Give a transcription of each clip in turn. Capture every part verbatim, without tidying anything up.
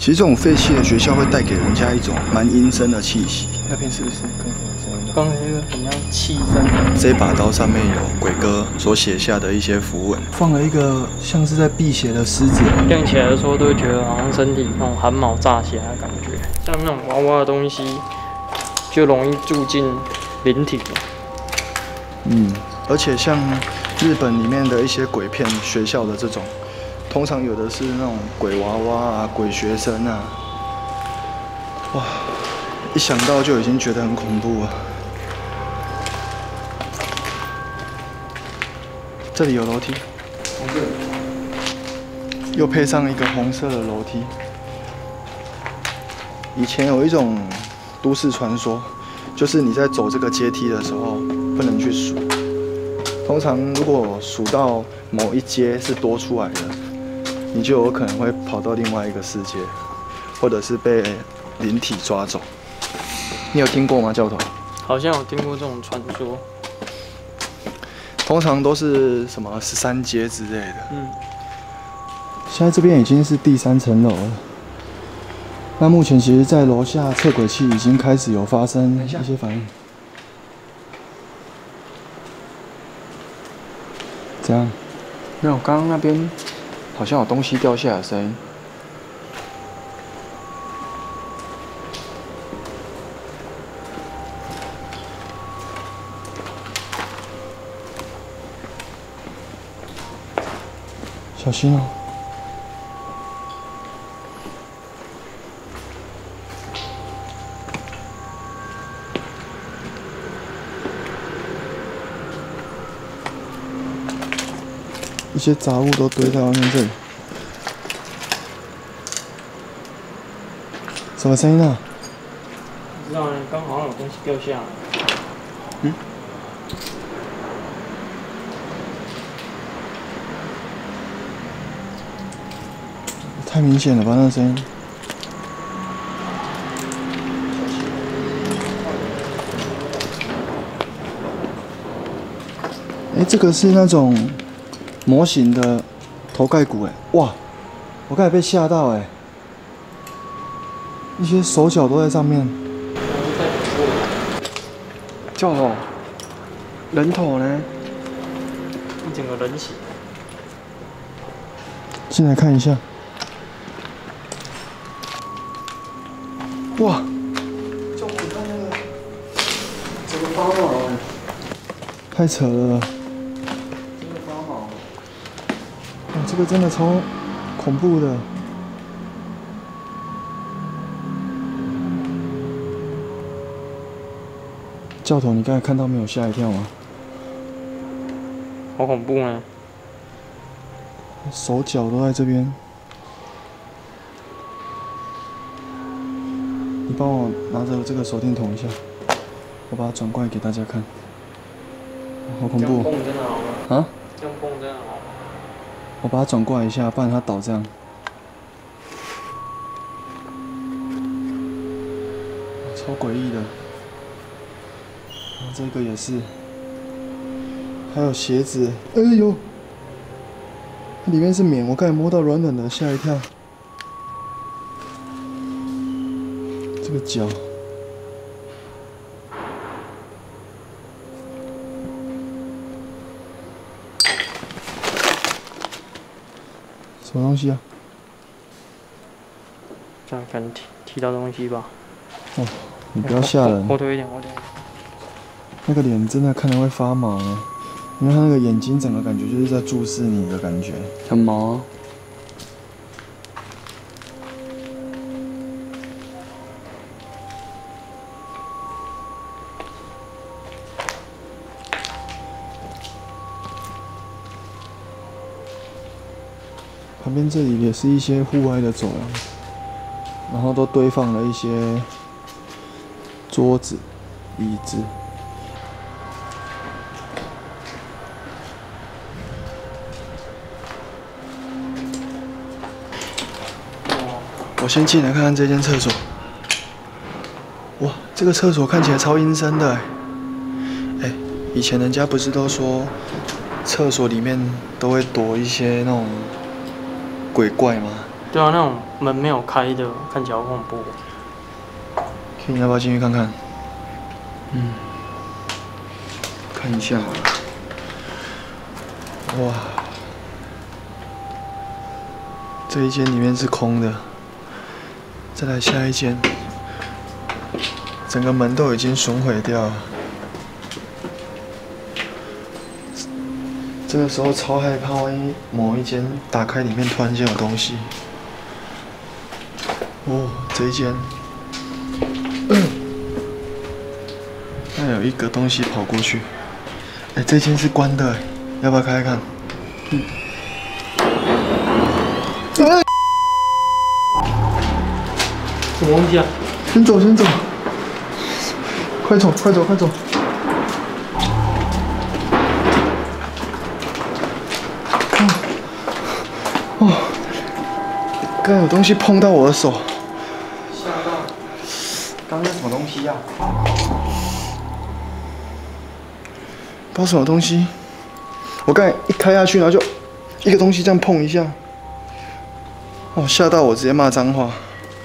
其实这种废弃的学校会带给人家一种蛮阴森的气息。 那边是不是刚才有声音？ 刚才那个很像气氛。 这把刀上面有鬼哥所写下的一些符文， 放了一个像是在辟邪的狮子。 亮起来的时候都会觉得好像身体那种汗毛炸起来的感觉，像那种娃娃的东西就容易住进灵体。 嗯，而且像日本里面的一些鬼片学校的这种，通常有的是那种鬼娃娃啊、鬼学生啊，哇，一想到就已经觉得很恐怖了。这里有楼梯，又配上一个红色的楼梯。以前有一种都市传说，就是你在走这个阶梯的时候不能去数，通常如果数到某一阶是多出来的，你就有可能会跑到另外一个世界，或者是被灵体抓走。你有听过吗，教头？ 好像有听过这种传说。 通常都是什么十三阶之类的。 嗯。 现在这边已经是第三层楼了。那目前其实，在楼下测轨器已经开始有发生一些反应。怎样？没有，刚刚那边好像有东西掉下来的声音。小心哦！一些杂物都堆在外面这里。什么声音啊？ 不知道呢，刚好像有东西掉下来。 嗯？ 太明显了吧，那个声音。哎，这个是那种模型的头盖骨，哎，哇！我刚才被吓到，哎，一些手脚都在上面。教头，人头呢？ 一整个人形。 进来看一下。哇！就我看那个，整个发毛哎，太扯了。真的发毛。哇，这个真的超恐怖的。教头，你刚才看到没有？吓一跳吗？ 好恐怖呢。 手脚都在这边。你帮我拿着这个手电筒一下，我把它转过来给大家看。好恐怖！ 这样蹦真的好吗？ 啊？ 这样蹦真的好吗？ 我把它转过来一下，不然它倒这样。超诡异的。然后这个也是，还有鞋子。哎呦，它里面是棉，我刚才摸到软软的，吓一跳。这个脚，什么东西啊？ 这样可能踢踢到东西吧。 哦，你不要吓人。 后退一点，后退一点。 那个脸真的看着会发毛呢，因为他那个眼睛整个感觉就是在注视你的感觉，很毛啊。旁边这里也是一些户外的走廊，然后都堆放了一些桌子、椅子。我先进来看看这间厕所。哇，这个厕所看起来超阴森的哎。哎，以前人家不是都说厕所里面都会躲一些那种鬼怪吗？ 对啊，那种门没有开的，看起来好恐怖。 你要不要进去看看？ 嗯，看一下。 哇，这一间里面是空的。再来下一间，整个门都已经损毁掉了。这个时候超害怕，万一某一间打开，里面突然间有东西。哦，这一间，那有一个东西跑过去。哎，这间是关的，要不要开开看？嗯。哎， 什么东西啊？ 先走，先走，快走，快走，快走！哦，刚有东西碰到我的手， 吓到！刚刚什么东西呀、啊？ 不知道什么东西。我刚才一开下去，然后就一个东西这样碰一下，哦，吓到我直接骂脏话。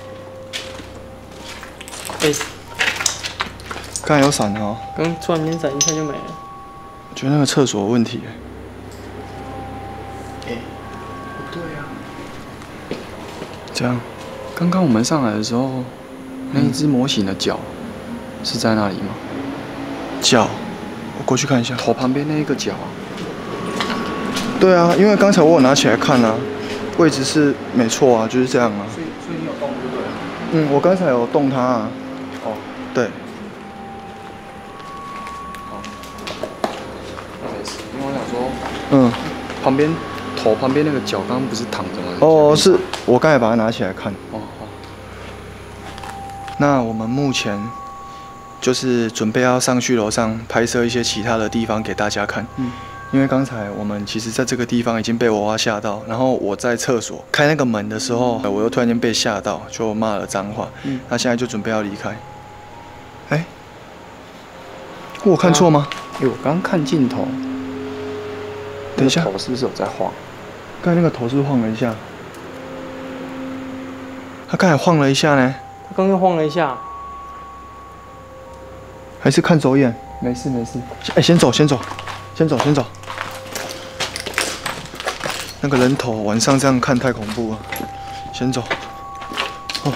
哎、欸， 刚才有闪哦， 刚突然间闪一下就没了。 我觉得那个厕所有问题。 哎、欸，不对呀、啊。 这样， 刚刚我们上来的时候，那一只模型的脚是在那里吗？ 脚，我过去看一下。 头旁边那一个脚、啊。 对啊，因为刚才我有拿起来看啊，位置是没错啊，就是这样啊。 所以，所以你有动就对了。 嗯，我刚才有动它啊。 哦， 对。 好，那没事，因为我想说， 嗯， 旁边头旁边那个脚，刚刚不是躺着吗？ 哦，是我刚才把它拿起来看。 哦好。 那我们目前就是准备要上去楼上拍摄一些其他的地方给大家看。嗯。因为刚才我们其实在这个地方已经被娃娃吓到，然后我在厕所开那个门的时候，我又突然间被吓到，就骂了脏话。嗯。那现在就准备要离开。哎，我看错吗？ 哎、欸，我刚看镜头， 等一下， 头是不是有在晃？ 刚才那个头是不是晃了一下？他刚才晃了一下呢。 他刚刚晃了一下。 还是看走眼？ 没事没事。 哎、欸，先走先走，先走先走。那个人头晚上这样看太恐怖了，先走。哦，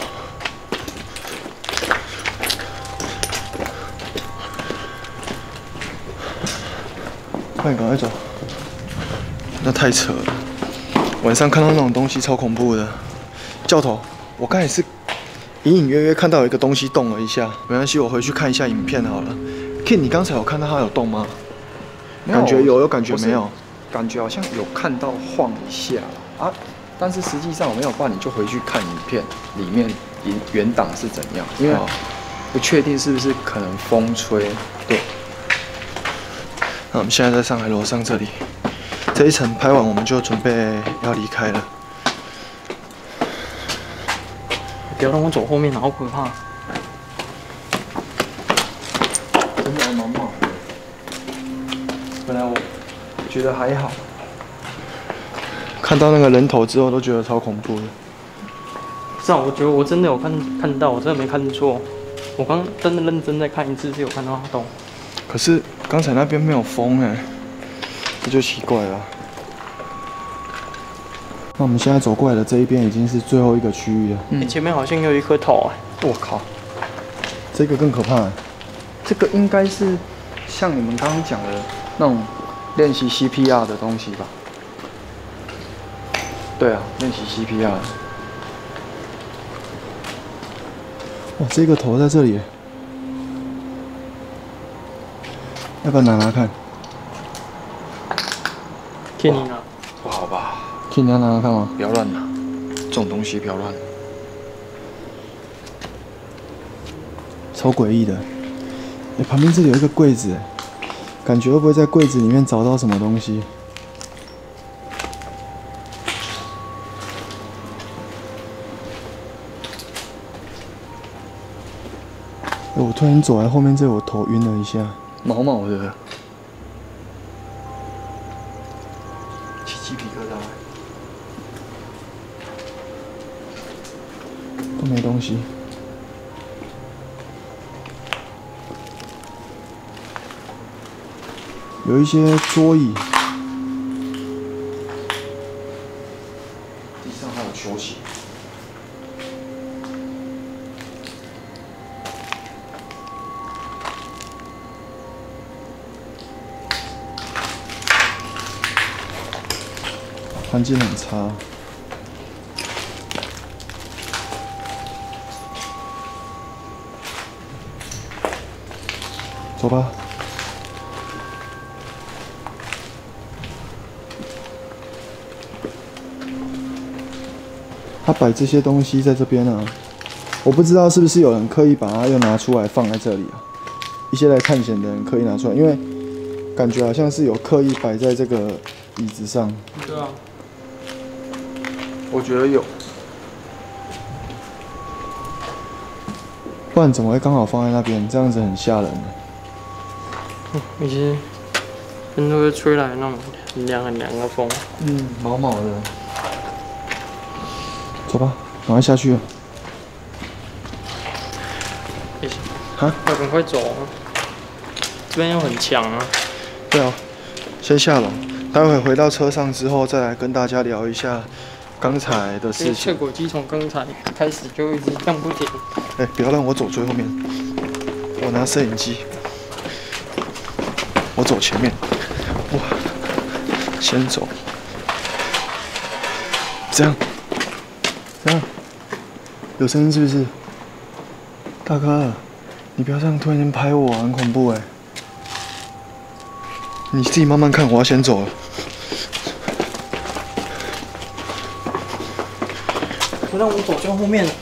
快点赶快走，那太扯了。晚上看到那种东西超恐怖的。教头，我刚才是隐隐约约看到有一个东西动了一下，没关系，我回去看一下影片好了。King， 你刚才有看到它有动吗？感觉有，有感觉没有？ 感觉好像有看到晃一下啊，但是实际上我没有办，你就回去看影片里面原原档是怎样，因为不确定是不是可能风吹。对。 那我们现在在上海楼上这里，这一层拍完我们就准备要离开了。 不要让我走后面，好可怕。 真的还蛮猛的。本来我觉得还好， 看到那个人头之后都觉得超恐怖的。 是啊，我觉得我真的有看看到，我真的没看错。我刚真的认真再看一次，是有看到它动。 可是刚才那边没有风哎，这就奇怪了。那我们现在走过来的这一边已经是最后一个区域了。 嗯欸、前面好像有一颗头哎、 欸！我靠， 这个更可怕。 这个应该是像你们刚刚讲的那种练习 C P R 的东西吧？对啊，练习 C P R。 哇，这个头在这里，要不要拿拿看？ 骗你拿？ 不好吧？ 骗你要拿拿看吗？ 不要乱拿，这种东西不要乱。 超诡异的。哎，旁边这里有一个柜子，感觉会不会在柜子里面找到什么东西？我突然走来后面这，我头晕了一下， 毛毛的，起鸡皮疙瘩。 都没东西。有一些桌椅， 地上还有球鞋。 环境很差。走吧。他摆这些东西在这边啊，我不知道是不是有人刻意把它又拿出来放在这里啊？一些来探险的人刻意拿出来，因为感觉好像是有刻意摆在这个椅子上。 对啊。 我觉得有， 不然怎么会刚好放在那边？这样子很吓人。 嗯，以前人都会吹来那种很凉很凉的风。 嗯，毛毛的。 走吧，赶快下去。 啊？要赶快走啊！这边又很强啊。 对啊，先下楼，待会回到车上之后再来跟大家聊一下。 刚才的事情， 测轨机从刚才开始就一直荡不停。 哎、欸，不要让我走最后面，我拿摄影机，我走前面，哇，先走，这样，这样，有声音是不是？大哥，你不要这样突然间拍我，很恐怖哎、欸。你自己慢慢看，我要先走了。 不让我走最后面。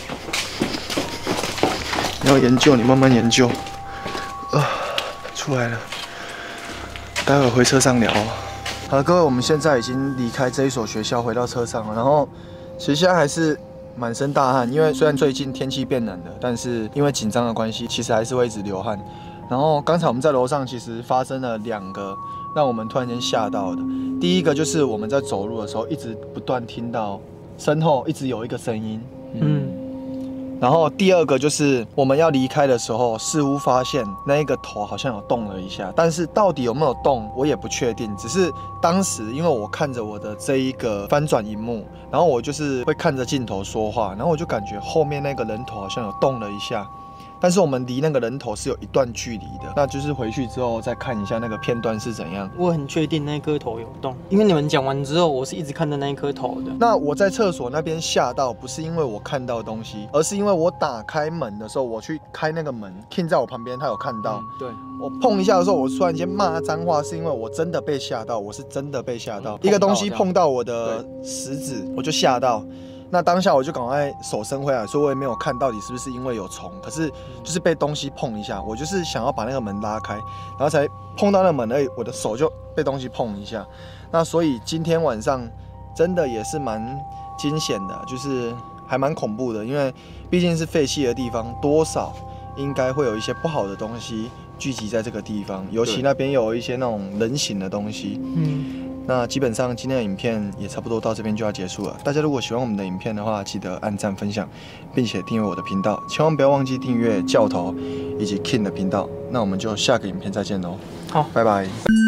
你要研究，你慢慢研究。啊，出来了，待会回车上聊。好了，各位，我们现在已经离开这一所学校，回到车上了。然后，其实现在还是满身大汗，因为虽然最近天气变冷了，但是因为紧张的关系，其实还是会一直流汗。然后刚才我们在楼上，其实发生了两个让我们突然间吓到的。第一个就是我们在走路的时候，一直不断听到。 身后一直有一个声音，嗯，然后第二个就是我们要离开的时候，似乎发现那一个头好像有动了一下，但是到底有没有动，我也不确定。只是当时因为我看着我的这一个翻转荧幕，然后我就是会看着镜头说话，然后我就感觉后面那个人头好像有动了一下。 但是我们离那个人头是有一段距离的，那就是回去之后再看一下那个片段是怎样。 我很确定那颗头有动，因为你们讲完之后，我是一直看着那一颗头的。 那我在厕所那边吓到，不是因为我看到东西，而是因为我打开门的时候，我去开那个门 ，King 在我旁边，他有看到。嗯、 对， 我碰一下的时候，我突然间骂脏话，是因为我真的被吓到，我是真的被吓到，嗯、一个东西碰到我的食指，我就吓到。 那当下我就赶快手伸回来，所以我也没有看到底是不是因为有虫，可是就是被东西碰一下，我就是想要把那个门拉开，然后才碰到那个门而已，我的手就被东西碰一下。那所以今天晚上真的也是蛮惊险的，就是还蛮恐怖的，因为毕竟是废弃的地方，多少应该会有一些不好的东西聚集在这个地方，尤其那边有一些那种人形的东西。嗯。 那基本上今天的影片也差不多到这边就要结束了。大家如果喜欢我们的影片的话，记得按赞、分享，并且订阅我的频道，千万不要忘记订阅教头以及 King 的频道。那我们就下个影片再见喽。 好， 拜拜。